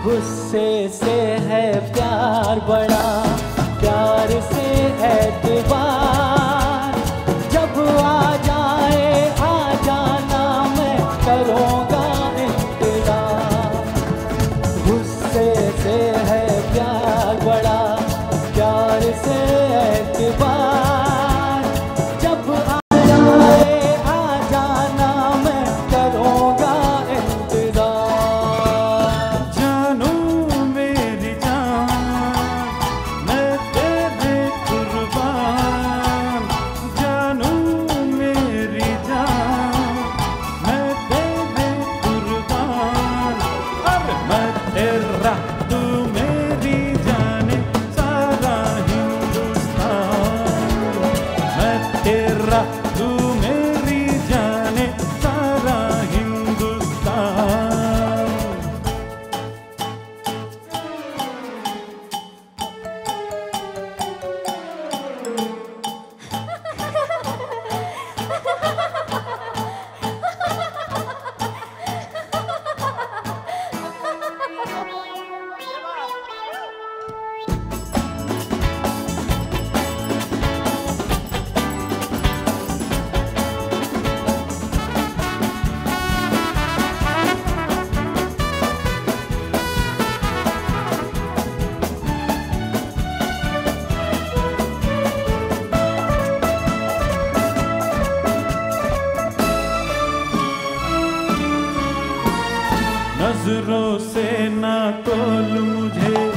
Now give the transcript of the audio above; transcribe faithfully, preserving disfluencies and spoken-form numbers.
गुस्से से है प्यार बड़ा, प्यार से एतबार। जब आ जाए आ जाना, मैं करूँगा इंतजार। गुस्से से है प्यार बड़ा, प्यार से एतबार। जब आ जाए आ जाना, मैं करूँगा इंतजार। जानू मेरी जान, मैं तेरे कुर्बान। जानू मेरी जान, मैं तेरे कुर्बान। अरे मैं तेरा, तू मेरी जाने सारा हिंदुस्तान। मैं तेरा, तू मेरी जाने सारा हिंदुस्तान। नजरों से ना तोल मुझे,